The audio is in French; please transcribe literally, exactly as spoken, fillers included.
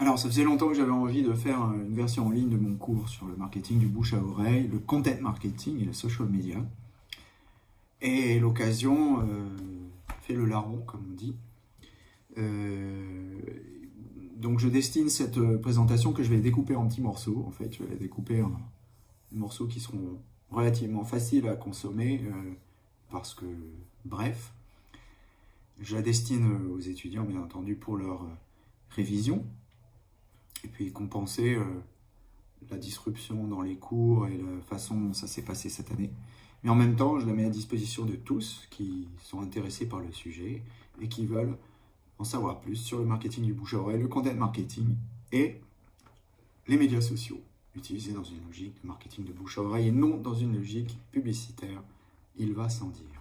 Alors, ça faisait longtemps que j'avais envie de faire une version en ligne de mon cours sur le marketing du bouche à oreille, le content marketing et le social media. Et l'occasion euh, fait le larron, comme on dit. Euh, donc, je destine cette présentation que je vais découper en petits morceaux. En fait, je vais la découper en morceaux qui seront relativement faciles à consommer euh, parce que, bref, je la destine aux étudiants, bien entendu, pour leur euh, révision. Et puis compenser euh, la disruption dans les cours et la façon dont ça s'est passé cette année. Mais en même temps, je la mets à disposition de tous qui sont intéressés par le sujet et qui veulent en savoir plus sur le marketing du bouche à oreille, le content marketing et les médias sociaux, utilisés dans une logique de marketing de bouche à oreille et non dans une logique publicitaire, il va sans dire.